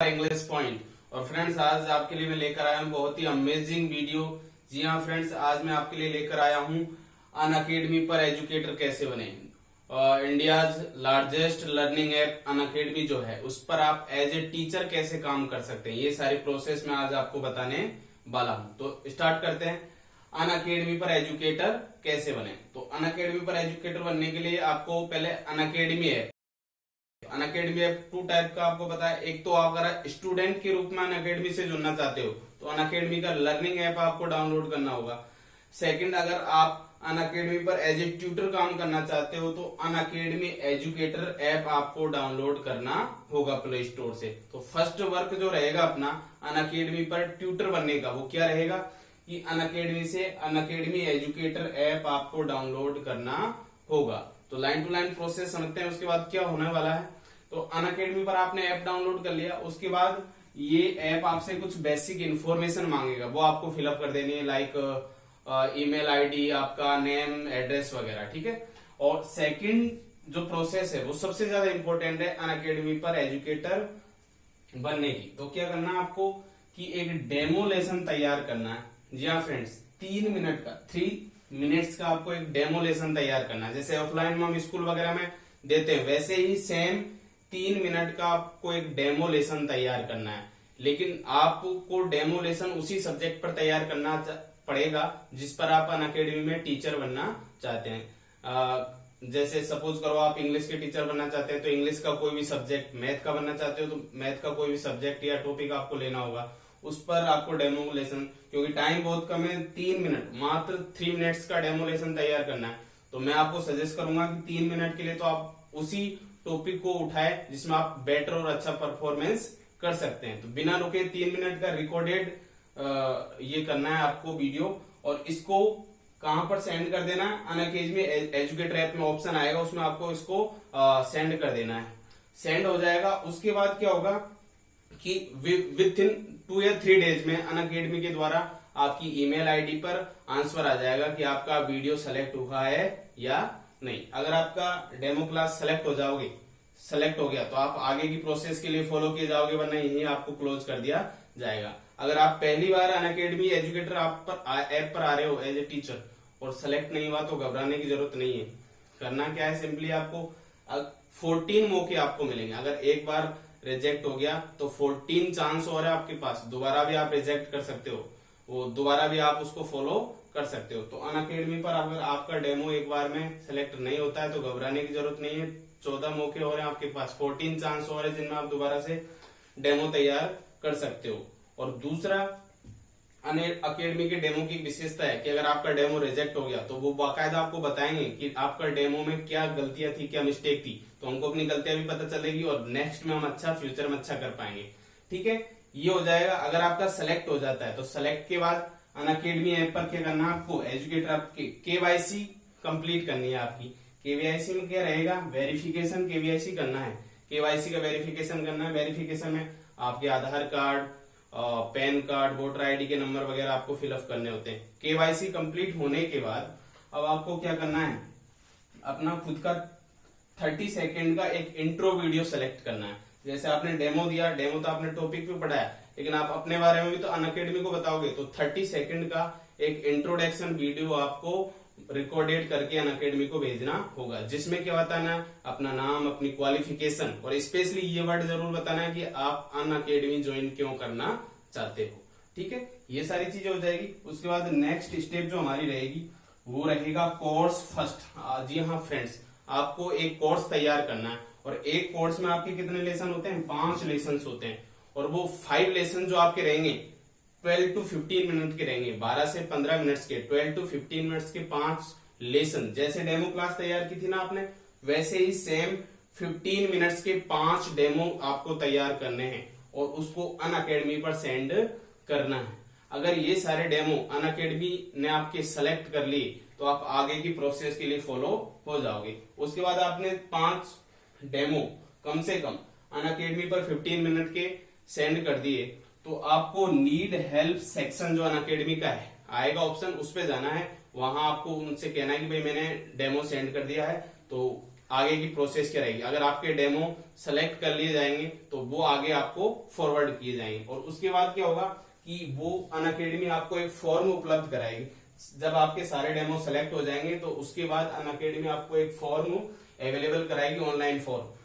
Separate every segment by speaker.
Speaker 1: English point. और friends आज आपके लिए मैं लेकर आया हूँ बहुत ही अमेजिंग वीडियो। जी हाँ फ्रेंड्स, आज मैं आपके लिए लेकर आया हूँ अनअकैडमी पर एजुकेटर कैसे बने। India's largest learning app Unacademy जो है उस पर आप एज ए टीचर कैसे काम कर सकते हैं, ये सारी प्रोसेस मैं आज आपको बताने वाला हूँ। तो स्टार्ट करते हैं। अनअकैडमी पर एजुकेटर कैसे बने। तो अनअकैडमी पर एजुकेटर बनने के लिए आपको पहले अनअकैडमी ऐप टू टाइप का आपको पता है। एक तो आप अगर स्टूडेंट के रूप में अनअकैडमी से जुड़ना चाहते हो तो अनअकैडमी का लर्निंग ऐप आपको डाउनलोड करना होगा। सेकंड, अगर आप अनअकैडमी पर एज ए ट्यूटर काम करना चाहते हो तो अनअकैडमी एजुकेटर ऐप आपको डाउनलोड करना होगा प्ले स्टोर से। तो फर्स्ट वर्क जो रहेगा अपना अनअकैडमी पर ट्यूटर बनने का वो क्या रहेगा कि अनअकैडमी से अनअकैडमी एजुकेटर ऐप आपको डाउनलोड करना होगा। तो लाइन टू लाइन प्रोसेस समझते हैं उसके बाद क्या होने वाला है। तो अनअकैडमी पर आपने ऐप डाउनलोड कर लिया, उसके बाद ये ऐप आपसे कुछ बेसिक इन्फॉर्मेशन मांगेगा, वो आपको फिलअप कर देनी है, लाइक ईमेल आईडी, आपका नेम, एड्रेस वगैरह, ठीक है। और सेकंड जो प्रोसेस है वो सबसे ज्यादा इंपॉर्टेंट है अनअकैडमी पर एजुकेटर बनने की। तो क्या करना है आपको कि एक डेमो लेसन तैयार करना है। जी हाँ फ्रेंड्स, 3 मिनट का 3 मिनट्स का आपको एक डेमो लेसन तैयार करना है। जैसे ऑफलाइन में हम स्कूल वगैरह में देते हैं वैसे ही सेम 3 मिनट का आपको एक डेमो लेसन तैयार करना है। लेकिन आपको डेमो लेसन उसी सब्जेक्ट पर तैयार करना पड़ेगा जिस पर आप अनअकैडमी में टीचर बनना चाहते हैं। जैसे सपोज करो आप इंग्लिश के टीचर बनना चाहते हैं तो इंग्लिश का कोई भी सब्जेक्ट, मैथ का बनना चाहते हो तो मैथ का कोई भी सब्जेक्ट या टॉपिक आपको लेना होगा, उस पर आपको डेमो लेसन, क्योंकि टाइम बहुत कम है, 3 मिनट, मात्र 3 मिनट्स का डेमो लेसन तैयार करना है। तो मैं आपको सजेस्ट करूंगा कि 3 मिनट के लिए तो आप उसी टॉपिक को उठाए जिसमें आप बेटर और अच्छा परफॉर्मेंस कर सकते हैं। तो बिना रुके 3 मिनट का रिकॉर्डेड ये करना है आपको वीडियो, और इसको कहां पर सेंड कर देना है, अनअकैडमी एजुकेटर ऐप में ऑप्शन आएगा, उसमें आपको इसको सेंड कर देना है। सेंड हो जाएगा, उसके बाद क्या होगा कि विद इन 2 या 3 डेज में अनअकैडमी के द्वारा आपकी ईमेल आईडी पर आंसर आ जाएगा कि आपका वीडियो सेलेक्ट हुआ है या नहीं। अगर आपका डेमो क्लास सेलेक्ट हो गया तो आप आगे की प्रोसेस के लिए फॉलो किए जाओगे, वरना यही आपको क्लोज कर दिया जाएगा। अगर आप पहली बार अनअकैडमी एजुकेटर ऐप पर आ रहे हो एज ए टीचर और सेलेक्ट नहीं हुआ तो घबराने की जरूरत नहीं है। करना क्या है, सिंपली आपको 14 मौके आपको मिलेंगे। अगर एक बार रिजेक्ट हो गया तो 14 चांस और है आपके पास, दोबारा भी आप रिजेक्ट कर सकते हो, वो दोबारा भी आप उसको फॉलो कर सकते हो। तो अनअकैडमी पर अगर आपका डेमो एक बार में सेलेक्ट नहीं होता है तो घबराने की जरूरत नहीं है। 14 मौके और हैं आपके पास, 14 चांस और है जिनमें आप दोबारा से डेमो तैयार कर सकते हो। और दूसरा, अनअकैडमी के डेमो की विशेषता है कि अगर आपका डेमो रिजेक्ट हो गया तो वो बाकायदा आपको बताएंगे कि आपका डेमो में क्या गलतियां थी, क्या मिस्टेक थी, तो हमको अपनी गलतियां भी पता चलेगी और नेक्स्ट में हम फ्यूचर में अच्छा कर पाएंगे। ठीक है, ये हो जाएगा। अगर आपका सेलेक्ट हो जाता है तो सेलेक्ट के बाद अनअकैडमी ऐप पर क्या करना है आपको, एजुकेटर आपकी केवाईसी कंप्लीट करनी है। आपकी केवाईसी में क्या रहेगा, वेरिफिकेशन केवाईसी करना है। केवाईसी का वेरिफिकेशन करना है। वेरिफिकेशन में आपके Aadhaar card, PAN card, voter ID के नंबर वगैरह आपको फिलअप करने होते हैं। केवाईसी कंप्लीट होने के बाद अब आपको क्या करना है, अपना खुद का 30 सेकेंड का एक इंट्रो वीडियो सेलेक्ट करना है। जैसे आपने डेमो दिया, डेमो तो आपने टॉपिक पे पढ़ाया, लेकिन आप अपने बारे में भी तो अनअकैडमी को बताओगे, तो 30 सेकेंड का एक इंट्रोडक्शन वीडियो आपको रिकॉर्डेड करके अनअकैडमी को भेजना होगा, जिसमें क्या बताना है, अपना नाम, अपनी क्वालिफिकेशन, और स्पेशली ये वर्ड जरूर बताना है कि आप अनअकैडमी ज्वाइन क्यों करना चाहते हो। ठीक है, ये सारी चीजें हो जाएगी। उसके बाद नेक्स्ट स्टेप जो हमारी रहेगी वो रहेगा कोर्स फर्स्ट। जी हाँ फ्रेंड्स, आपको एक कोर्स तैयार करना है, और एक कोर्स में आपके कितने लेसन होते हैं, 5 लेसन होते हैं, और वो 5 लेसन जो आपके रहेंगे 12 to 15 मिनट के रहेंगे, 12 से 15 मिनट्स के, 12 to 15 मिनट्स के 5 लेसन। जैसे डेमो क्लास तैयार की थी ना आपने, वैसे ही सेम 15 मिनट्स के 5 डेमो आपको तैयार करने हैं और उसको अनअकैडमी पर सेंड करना है। अगर ये सारे डेमो अनअकैडमी ने आपके सेलेक्ट कर लिए तो आप आगे की प्रोसेस के लिए फॉलो हो जाओगे। उसके बाद आपने 5 डेमो कम से कम अनअकैडमी पर 15 मिनट के सेंड कर दिए, तो आपको नीड हेल्प सेक्शन जो अनअकैडमी का है आएगा ऑप्शन, उस पे जाना है। वहां आपको उनसे कहना है कि भाई मैंने डेमो सेंड कर दिया है, तो आगे की प्रोसेस क्या रहेगी। अगर आपके डेमो सेलेक्ट कर लिए जाएंगे तो वो आगे आपको फॉरवर्ड किए जाएंगे, और उसके बाद क्या होगा कि वो अनअकैडमी आपको एक फॉर्म उपलब्ध कराएगी। जब आपके सारे डेमो सेलेक्ट हो जाएंगे तो उसके बाद अनअकैडमी आपको एक फॉर्म अवेलेबल कराएगी, ऑनलाइन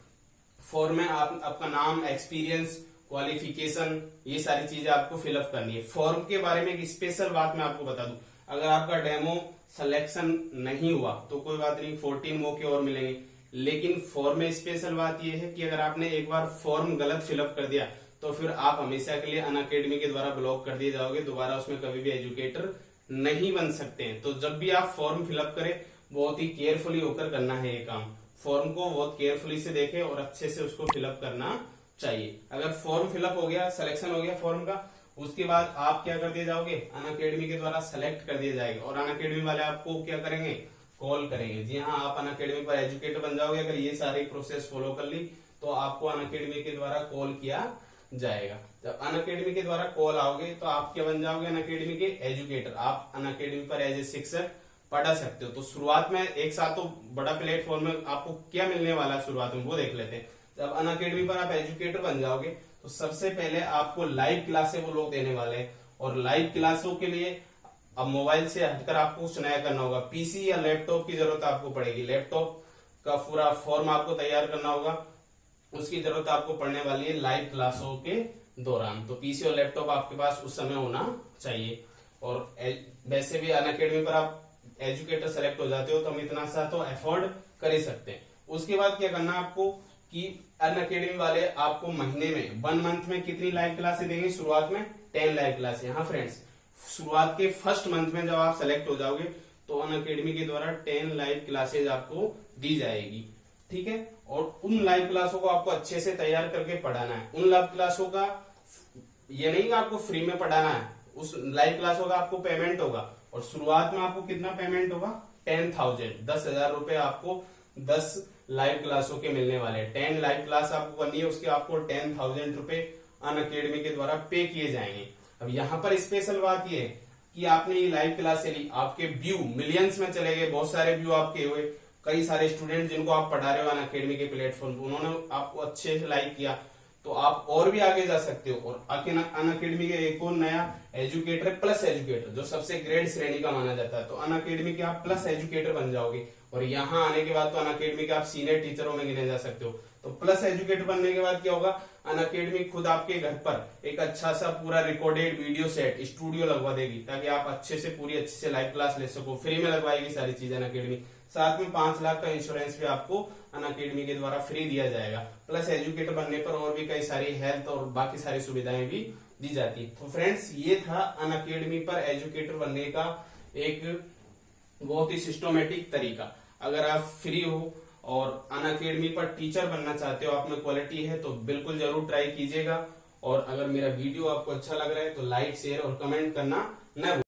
Speaker 1: फॉर्म में आपका नाम, एक्सपीरियंस, क्वालिफिकेशन, ये सारी चीजें आपको फिलअप करनी है। फॉर्म के बारे में एक स्पेशल बात मैं आपको बता दूं, अगर आपका डेमो सिलेक्शन नहीं हुआ तो कोई बात नहीं, 14 मौके और मिलेंगे। लेकिन फॉर्म में स्पेशल बात यह है कि अगर आपने एक बार फॉर्म गलत फिलअप कर दिया तो फिर आप हमेशा के लिए अनअकैडमी के द्वारा ब्लॉक कर दिए जाओगे, दोबारा उसमें कभी भी एजुकेटर नहीं बन सकते हैं। तो जब भी आप फॉर्म फिलअप करें बहुत ही केयरफुली होकर करना है ये काम। फॉर्म को बहुत केयरफुली से देखें और अच्छे से उसको फिलअप करना चाहिए। अगर फॉर्म फिलअप हो गया, सिलेक्शन हो गया फॉर्म का, उसके बाद आप क्या कर दिए जाओगे, अनअकैडमी के द्वारा सेलेक्ट कर दिए जाएगा, और अनअकैडमी वाले आपको क्या करेंगे, कॉल करेंगे। जी हाँ, आप अनअकैडमी पर एजुकेटर बन जाओगे अगर ये सारी प्रोसेस फॉलो कर ली तो आपको अनअकैडमी के द्वारा कॉल किया जाएगा। जब अनअकैडमी के द्वारा कॉल आओगे तो आप क्या बन जाओगे, अनअकैडमी के एजुकेटर। आप अनअकैडमी पर एज ए शिक्षक पढ़ा सकते हो। तो शुरुआत में एक साथ तो बड़ा प्लेटफॉर्म में आपको क्या मिलने वाला है शुरुआत में वो देख लेते हैं। जब अनअकैडमी पर आप एजुकेटर बन जाओगे तो सबसे पहले आपको लाइव क्लासेस वो लोग देने वाले हैं, और लाइव क्लासों के लिए अब मोबाइल से हटकर आपको कुछ नया करना होगा। पीसी या लैपटॉप की जरूरत आपको पड़ेगी। लैपटॉप का पूरा फॉर्म आपको तैयार करना होगा, उसकी जरूरत आपको पड़ने वाली है लाइव क्लासों के दौरान। तो पीसी और लैपटॉप आपके पास उस समय होना चाहिए। और वैसे भी अनअकैडमी पर आप एजुकेटर सेलेक्ट हो जाते हो तो हम इतना सा तो अफोर्ड कर ही सकते हैं। उसके बाद क्या करना है आपको कि अनअकैडमी वाले आपको महीने में 1 मंथ में कितनी लाइव क्लासेस देंगे, शुरुआत में 10 लाइव क्लासेस। हाँ फ्रेंड्स, शुरुआत के फर्स्ट मंथ में जब आप सेलेक्ट हो जाओगे तो अनअकैडमी के द्वारा 10 लाइव क्लासेस आपको दी जाएगी, ठीक है। और उन लाइव क्लासों को आपको अच्छे से तैयार करके पढ़ाना है। उन लाइव क्लासों का ये नहीं कि आपको फ्री में पढ़ाना है, उस लाइव क्लासों का आपको पेमेंट होगा। और शुरुआत में आपको कितना पेमेंट होगा, 10,000, 10,000 रुपए आपको 10 लाइव क्लासों के मिलने वाले हैं। 10 लाइव क्लास आपको करनी है, उसके आपको 10,000 रुपए अनअकैडमी के द्वारा पे किए जाएंगे। अब यहाँ पर स्पेशल बात ये है कि आपने ये लाइव क्लास ली, आपके व्यू मिलियंस में चले गए, बहुत सारे व्यू आपके हुए, कई सारे स्टूडेंट जिनको आप पढ़ा रहे हो अनअकैडमी के प्लेटफॉर्म पर, उन्होंने आपको अच्छे से लाइक किया तो आप और भी आगे जा सकते हो। और अनअकैडमी के एक और नया एजुकेटर, प्लस एजुकेटर, जो सबसे ग्रेड श्रेणी का माना जाता है, तो अनअकैडमी के आप प्लस एजुकेटर बन जाओगे। और यहाँ आने के बाद तो अनअकैडमी के आप सीनियर टीचरों में गिने जा सकते हो। तो प्लस एजुकेटर बनने के बाद क्या होगा, अनअकैडमी खुद आपके घर पर एक अच्छा सा पूरा रिकॉर्डेड वीडियो सेट, स्टूडियो लगवा देगी, ताकि आप अच्छे से लाइव क्लास ले सको। फ्री में लगवाएगी सारी चीजें अनअकैडमी। साथ में 5 लाख का इंश्योरेंस भी आपको अनअकैडमी के द्वारा फ्री दिया जाएगा। प्लस एजुकेटर बनने पर और भी कई सारी हेल्थ और बाकी सारी सुविधाएं भी दी जाती है। तो फ्रेंड्स, ये था अनअकैडमी पर एजुकेटर बनने का एक बहुत ही सिस्टमेटिक तरीका। अगर आप फ्री हो और अनअकैडमी पर टीचर बनना चाहते हो, आप में क्वालिटी है, तो बिल्कुल जरूर ट्राई कीजिएगा। और अगर मेरा वीडियो आपको अच्छा लग रहा है तो लाइक, शेयर और कमेंट करना न